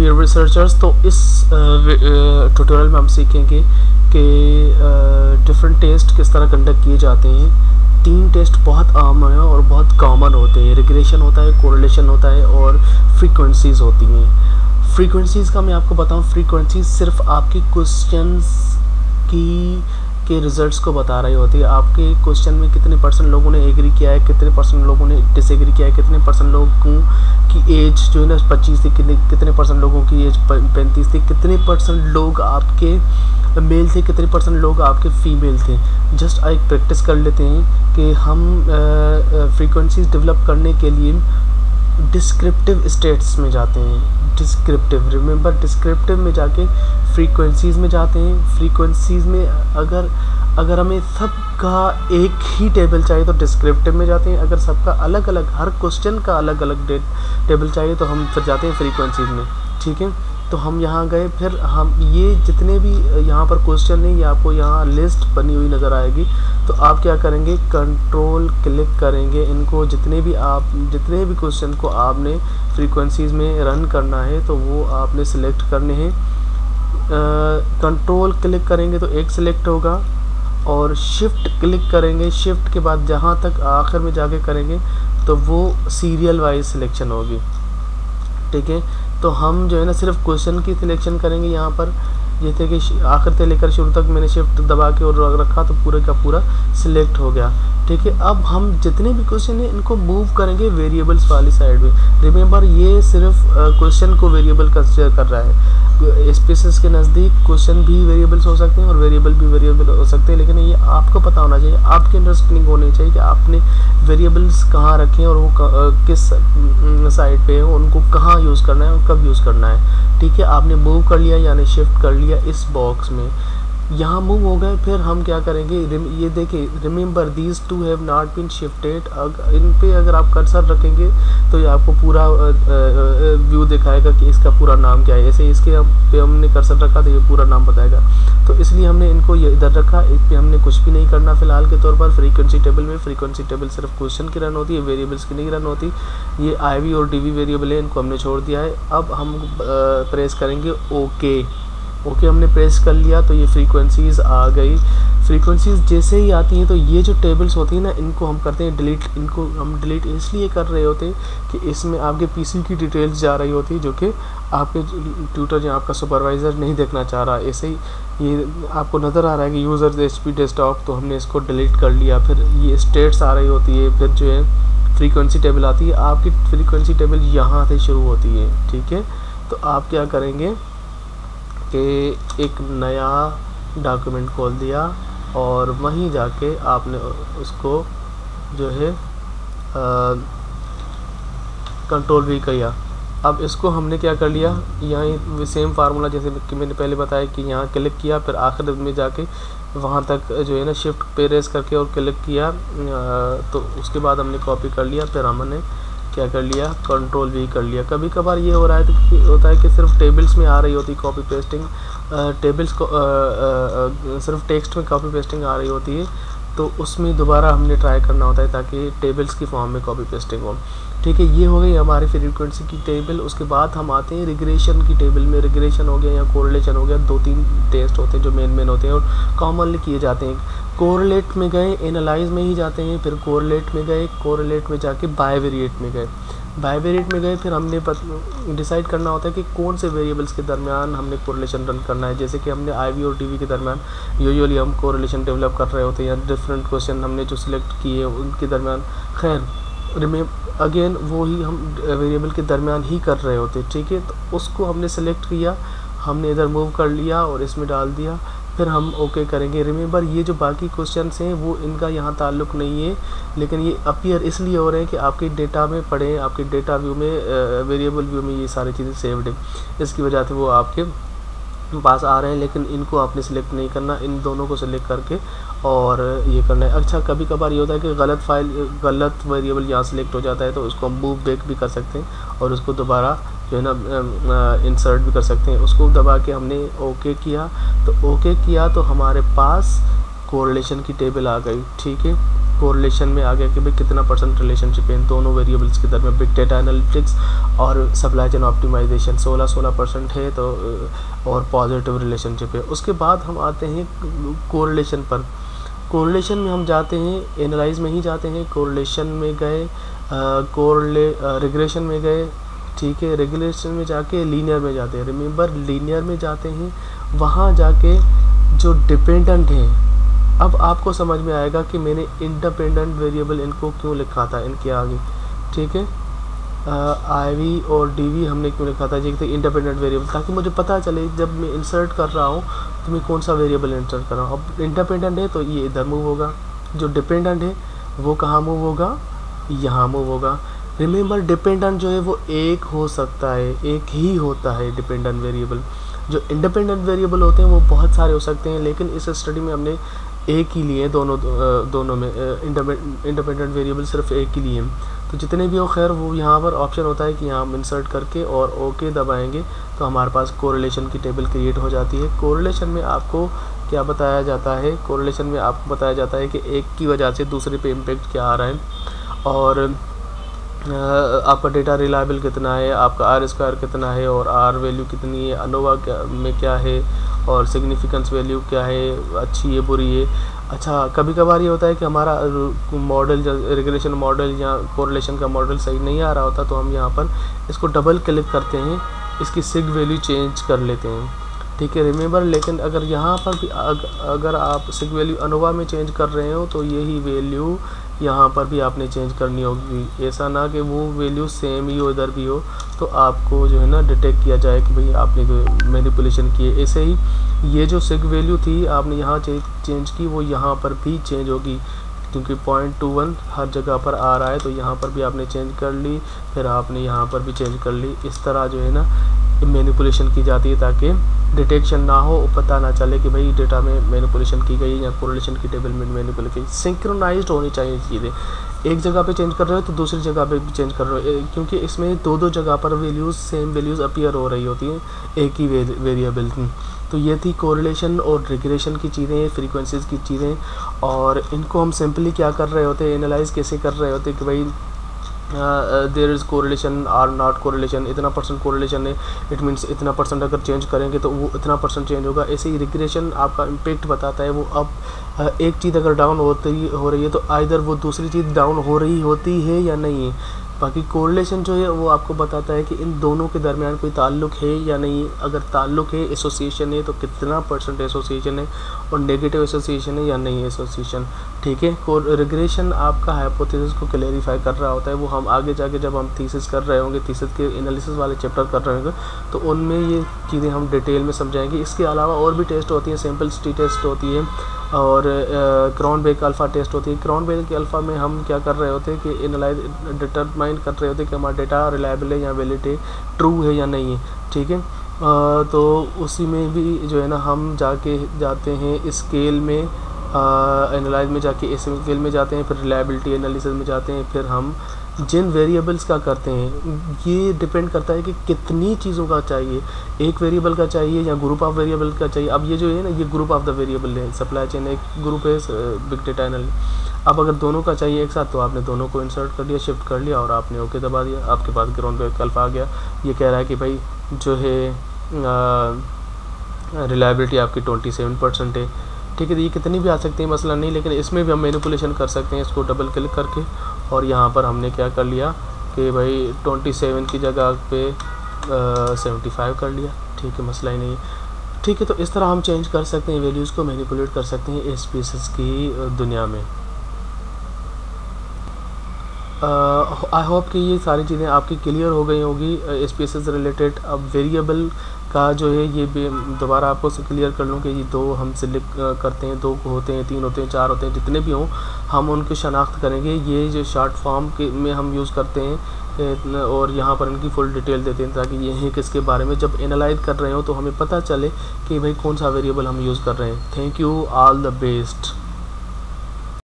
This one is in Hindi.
डियर रिसर्चर्स, तो इस ट्यूटोरियल में हम सीखेंगे कि डिफरेंट टेस्ट किस तरह कंडक्ट किए जाते हैं। 3 टेस्ट बहुत आम हैं और बहुत कॉमन होते हैं। रिग्रेशन होता है, कोरिलेशन होता है और फ्रीक्वेंसीज होती हैं। फ्रीक्वेंसीज का मैं आपको बताऊं, फ्रीक्वेंसीज सिर्फ आपके क्वेश्चंस के रिजल्ट्स को बता रही होती है। आपके क्वेश्चन में कितने % लोगों ने एग्री किया है, कितने % लोगों ने डिसएग्री किया है, कितने % लोगों की एज जो है ना 25 थी, कितने % लोगों की एज 35 थी, कितने % लोग आपके मेल थे, कितने % लोग आपके फीमेल थे। जस्ट एक प्रैक्टिस कर लेते हैं कि हम फ्रीक्वेंसीज डेवलप करने के लिए डिस्क्रिप्टिव स्टेट्स में जाते हैं। डिस्क्रिप्टिव, रिमेंबर, डिस्क्रिप्टिव में जाके फ्रीक्वेंसीज में जाते हैं। फ्रीक्वेंसीज में अगर हमें सबका एक ही टेबल चाहिए तो डिस्क्रिप्टिव में जाते हैं। अगर सबका अलग अलग, हर क्वेश्चन का अलग अलग टेबल चाहिए तो हम फिर जाते हैं फ्रीक्वेंसीज में। ठीक है, तो हम यहाँ गए, फिर हम ये जितने भी यहाँ पर क्वेश्चन है ये आपको यहाँ लिस्ट बनी हुई नज़र आएगी। तो आप क्या करेंगे, कंट्रोल क्लिक करेंगे। इनको जितने भी क्वेश्चन को आपने फ्रीक्वेंसीज में रन करना है तो वो आपने सिलेक्ट करने हैं। कंट्रोल क्लिक करेंगे तो एक सिलेक्ट होगा और शिफ्ट क्लिक करेंगे। शिफ्ट के बाद जहाँ तक आखिर में जाके करेंगे तो वो सीरियल वाइज सिलेक्शन होगी। ठीक है, तो हम जो है ना सिर्फ क्वेश्चन की सिलेक्शन करेंगे। यहाँ पर जैसे कि आखिर से लेकर शुरू तक मैंने शिफ्ट दबा के और रखा तो पूरे का पूरा सिलेक्ट हो गया। ठीक है, अब हम जितने भी क्वेश्चन हैं इनको मूव करेंगे वेरिएबल्स वाली साइड में। रिमेंबर, ये सिर्फ क्वेश्चन को वेरिएबल कंसिडर कर रहा है। स्पेसिस के नज़दीक क्वेश्चन भी वेरिएबल्स हो सकते हैं और वेरिएबल भी वेरिएबल हो सकते हैं, लेकिन ये आपको पता होना चाहिए, आपकी अंडरस्टैंडिंग होनी चाहिए कि आपने वेरिएबल्स कहाँ रखे हैं और वो किस साइड पे है, उनको कहाँ यूज़ करना है और कब यूज़ करना है। ठीक है, आपने मूव कर लिया यानी शिफ्ट कर लिया इस बॉक्स में, यहाँ मूव हो गए। फिर हम क्या करेंगे, ये देखिए, remember these two have not been shifted. इन पे अगर आप कर्सर रखेंगे तो ये आपको पूरा व्यू दिखाएगा कि इसका पूरा नाम क्या है। ऐसे इसके पे हमने कर्सर रखा तो ये पूरा नाम बताएगा, तो इसलिए हमने इनको ये इधर रखा। इस पर हमने कुछ भी नहीं करना फिलहाल के तौर पर। फ्रीक्वेंसी टेबल में फ्रीक्वेंसी टेबल सिर्फ क्वेश्चन की रन होती है, वेरिएबल्स की नहीं रन होती। ये IV और DV वेरिएबल है, इनको हमने छोड़ दिया है। अब हम प्रेस करेंगे ओके हमने प्रेस कर लिया तो ये फ्रीक्वेंसीज आ गई। फ्रीक्वेंसीज जैसे ही आती हैं तो ये जो टेबल्स होती हैं ना, इनको हम करते हैं डिलीट। इनको हम डिलीट इसलिए कर रहे होते हैं कि इसमें आपके PC की डिटेल्स जा रही होती है जो कि आपके ट्यूटर या आपका सुपरवाइज़र नहीं देखना चाह रहा। ऐसे ही ये आपको नज़र आ रहा है कि यूज़र HP डेस्कटॉप, तो हमने इसको डिलीट कर लिया। फिर ये स्टेट्स आ रही होती है, फिर जो है फ्रीक्वेंसी टेबल आती है। आपकी फ्रीक्वेंसी टेबल यहाँ से शुरू होती है। ठीक है, तो आप क्या करेंगे कि एक नया डॉक्यूमेंट खोल दिया और वहीं जाके आपने उसको जो है कंट्रोल भी किया। अब इसको हमने क्या कर लिया, यहाँ सेम फार्मूला जैसे कि मैंने पहले बताया कि यहाँ क्लिक किया, फिर आखिर में जाके वहाँ तक जो है ना शिफ्ट प्रेस करके और क्लिक किया, तो उसके बाद हमने कॉपी कर लिया। फिर हमने क्या कर लिया, कंट्रोल भी कर लिया। कभी कभार ये होता है कि सिर्फ टेबल्स में आ रही होती कॉपी पेस्टिंग, टेबल्स को सिर्फ टेक्स्ट में कॉपी पेस्टिंग आ रही होती है, तो उसमें दोबारा हमने ट्राई करना होता है ताकि टेबल्स की फॉर्म में कॉपी पेस्टिंग हो। ठीक है, ये हो गई हमारी फ्रीक्वेंसी की टेबल। उसके बाद हम आते हैं रिग्रेशन की टेबल में। रिग्रेशन हो गया या कोरिलेशन हो गया, 2-3 टेस्ट होते हैं जो मेन होते हैं और कॉमनली किए जाते हैं। कोरिलेट में गए, एनालाइज में ही जाते हैं, फिर कोरिलेट में गए, कोरिलेट में जाके बाइवेरिएट में गए, बाइवेरिएट में गए। फिर हमने डिसाइड करना होता है कि कौन से वेरिएबल्स के दरमियान हमने कोरिलेशन रन करना है। जैसे कि हमने IV और DV के दरमियान यूजुअली हम कोरिलेशन डेवलप कर रहे होते हैं, या डिफरेंट क्वेश्चन हमने जो सिलेक्ट किए उनके दरमियान। खैर अगेन वो ही हम वेरिएबल के दरमियान ही कर रहे होते। ठीक है, तो उसको हमने सेलेक्ट किया, हमने इधर मूव कर लिया और इसमें डाल दिया। फिर हम ओके करेंगे। रिमेंबर, ये जो बाकी क्वेश्चंस हैं वो इनका यहाँ ताल्लुक़ नहीं है, लेकिन ये अपीयर इसलिए हो रहे हैं कि आपके डेटा में पढ़ें, आपके डेटा व्यू में, वेरिएबल व्यू में ये सारी चीज़ें सेव्ड है, इसकी वजह से वो आपके पास आ रहे हैं। लेकिन इनको आपने सिलेक्ट नहीं करना, इन दोनों को सिलेक्ट करके और ये करना है। अच्छा, कभी कभार ये होता है कि गलत वेरिएबल यहाँ सिलेक्ट हो जाता है, तो उसको हम मूव बैक भी कर सकते हैं और उसको दोबारा जो है ना इंसर्ट भी कर सकते हैं। उसको दबा के हमने ओके किया, तो ओके किया तो हमारे पास कोरिलेशन की टेबल आ गई। ठीक है, कोरिलेशन में आ गया कि भाई कितना % रिलेशनशिप है इन दोनों वेरिएबल्स के दरमियान। बिग डेटा एनालिटिक्स और सप्लाई चेन ऑप्टिमाइजेशन 16% है तो और पॉजिटिव रिलेशनशिप है। उसके बाद हम आते हैं कोरिलेशन पर। कोरिलेशन में हम जाते हैं, एनालाइज में ही जाते हैं, कोरिलेशन में गए, रिग्रेशन में गए, ठीक है, रेगुलेशन में जाके लीनियर में जाते हैं। रिमेंबर लीनियर में जाते हैं, वहाँ जाके जो डिपेंडेंट हैं, अब आपको समझ में आएगा कि मैंने इंडिपेंडेंट वेरिएबल इनको क्यों लिखा था इनके आगे, ठीक है। IV और DV हमने क्यों लिखा था, ये इंडिपेंडेंट वेरिएबल, ताकि मुझे पता चले जब मैं इंसर्ट कर रहा हूँ तो मैं कौन सा वेरिएबल इंसर्ट कर रहा हूँ। अब इंडिपेंडेंट है तो ये इधर मूव होगा, जो डिपेंडेंट है वो कहाँ मूव होगा, यहाँ मूव होगा। रिमेंबर डिपेंडेंट जो है वो एक हो सकता है, एक ही होता है डिपेंडेंट वेरिएबल। जो इंडिपेंडेंट वेरिएबल होते हैं वो बहुत सारे हो सकते हैं, लेकिन इस स्टडी में हमने एक ही लिए, दोनों में इंडिपेंडेंट वेरिएबल सिर्फ एक ही लिए। तो जितने भी हो खैर, वो यहाँ पर ऑप्शन होता है कि यहाँ हम इंसर्ट करके और ओके दबाएंगे तो हमारे पास कोरिलेशन की टेबल क्रिएट हो जाती है। कोरिलेशन में आपको क्या बताया जाता है, कोरिलेशन में आपको बताया जाता है कि एक की वजह से दूसरे पे इम्पेक्ट क्या आ रहा है, और आपका डेटा रिलायबल कितना है, आपका R² कितना है और R वैल्यू कितनी है, अनोवा में क्या है और सिग्निफिकेंस वैल्यू क्या है, अच्छी है बुरी है। अच्छा, कभी कभार ये होता है कि हमारा मॉडल, रिग्रेशन मॉडल या कोरिलेशन का मॉडल सही नहीं आ रहा होता, तो हम यहाँ पर इसको डबल क्लिक करते हैं, इसकी सिग वैल्यू चेंज कर लेते हैं, ठीक है। रिमेंबर लेकिन अगर यहाँ पर भी अगर आप सिग वैल्यू अनोवा में चेंज कर रहे हो तो यही वैल्यू यहाँ पर भी आपने चेंज करनी होगी। ऐसा ना कि वो वैल्यू सेम ही हो इधर भी हो, तो आपको जो है ना डिटेक्ट किया जाए कि भाई आपने जो मैनिपुलेशन की है। ऐसे ही ये जो सिग वैल्यू थी आपने यहाँ चेंज की, वो यहाँ पर भी चेंज होगी, क्योंकि 0.21 हर जगह पर आ रहा है, तो यहाँ पर भी आपने चेंज कर ली, फिर आपने यहाँ पर भी चेंज कर ली। इस तरह जो है ना मैनिपुलेशन की जाती है, ताकि डिटेक्शन ना हो, पता ना चले कि भाई डेटा में मैनिपुलेशन की गई या कोरिलेशन की टेबल में मैनिपुलेशन की। सिंक्रोनाइज्ड होनी चाहिए चीज़ें, एक जगह पे चेंज कर रहे हो तो दूसरी जगह पे भी चेंज कर रहे हो, क्योंकि इसमें दो जगह पर वैल्यूज़, सेम वैल्यूज़ अपीयर हो रही होती हैं एक ही वेरिएबल की। तो ये थी कोरिलेशन और रिग्रेशन की चीज़ें, फ्रीक्वेंसीज़ की चीज़ें, और इनको हम सिंपली क्या कर रहे होते हैं, एनालाइज कैसे कर रहे होते कि भाई देयर इज़ कोरिलेशन और नॉट कोरिलेशन, इतना % कोरिलेशन है, इट मीन्स इतना % अगर चेंज करेंगे तो वो इतना % चेंज होगा। ऐसे ही रिग्रेशन आपका इम्पेक्ट बताता है, वो अब एक चीज़ अगर डाउन हो रही है तो आइदर वो दूसरी चीज़ डाउन हो रही होती है या नहीं है। बाकी कोरिलेशन जो है वो आपको बताता है कि इन दोनों के दरमियान कोई ताल्लुक़ है या नहीं, अगर ताल्लुक़ है, एसोसिएशन है, तो कितना % एसोसिएशन है, और नेगेटिव एसोसिएशन है या नहीं एसोसिएशन, ठीक है। रिग्रेशन आपका हाइपोथेसिस को क्लेरिफाई कर रहा होता है, वो हम आगे जाके जब हम थीसिस कर रहे होंगे, थीसिस के एनालिसिस वाले चैप्टर कर रहे होंगे, तो उनमें ये चीज़ें हम डिटेल में समझाएंगे। इसके अलावा और भी टेस्ट होती हैं, सिंपलिसिटी टेस्ट होती है और क्रोनबेक अल्फ़ा टेस्ट होती है। क्रोनबेक अल्फ़ा में हम क्या कर रहे होते हैं कि एनालाइज डिटरमाइन कर रहे होते हैं कि हमारा डेटा रिलायबल है या वैलिड, ट्रू है या नहीं है, ठीक है। तो उसी में भी जो है ना हम जाते हैं स्केल में, एनालाइज में जाके स्केल में जाते हैं, फिर रिलायबिलिटी एनालिसिस में जाते हैं, फिर हम जिन वेरिएबल्स का करते हैं, ये डिपेंड करता है कि कितनी चीज़ों का चाहिए, एक वेरिएबल का चाहिए या ग्रुप ऑफ वेरिएबल का चाहिए। अब ये जो है ना, ये ग्रुप ऑफ द वेरिएबल है, सप्लाई चेन एक ग्रुप है, बिग डेटा एनालिसिस। अब अगर दोनों का चाहिए एक साथ, तो आपने दोनों को इंसर्ट कर लिया, शिफ्ट कर लिया और आपने ओके दबा दिया, आपके पास क्रोनबेक अल्फ़ा आ गया। ये कह रहा है कि भाई जो है रिलायबिलिटी आपकी 27% है, ठीक है। तो ये कितनी भी आ सकती है, मसला नहीं, लेकिन इसमें भी हम मैनिपुलेशन कर सकते हैं, इसको डबल क्लिक करके, और यहाँ पर हमने क्या कर लिया कि भाई 27 की जगह पे 75 कर लिया, ठीक है, मसला ही नहीं, ठीक है। तो इस तरह हम चेंज कर सकते हैं, वैल्यूज़ को मैनिपुलेट कर सकते हैं SPSS की दुनिया में। आई होप कि ये सारी चीज़ें आपकी क्लियर हो गई होगी SPSS रिलेटेड। अब वेरिएबल का जो है ये दोबारा आपको से क्लियर कर लूँ कि ये दो हम सिलेक्ट करते हैं, 2 होते हैं, 3 होते हैं, 4 होते हैं, जितने भी हों हम उनकी शनाख्त करेंगे। ये जो शॉर्ट फॉर्म के में हम यूज़ करते हैं और यहाँ पर इनकी फुल डिटेल देते हैं, ताकि ये है किसके बारे में जब एनालाइज कर रहे हो तो हमें पता चले कि भाई कौन सा वेरिएबल हम यूज़ कर रहे हैं। Thank you, all the best.